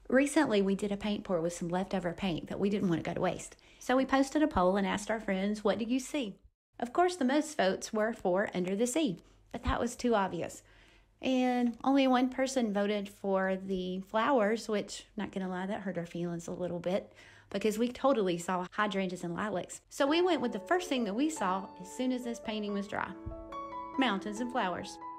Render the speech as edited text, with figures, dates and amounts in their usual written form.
Recently, we did a paint pour with some leftover paint that we didn't want to go to waste. So we posted a poll and asked our friends, what do you see? Of course, the most votes were for Under the Sea, but that was too obvious. And only one person voted for the flowers, which, not going to lie, that hurt our feelings a little bit because we totally saw hydrangeas and lilacs. So we went with the first thing that we saw as soon as this painting was dry: mountains and flowers.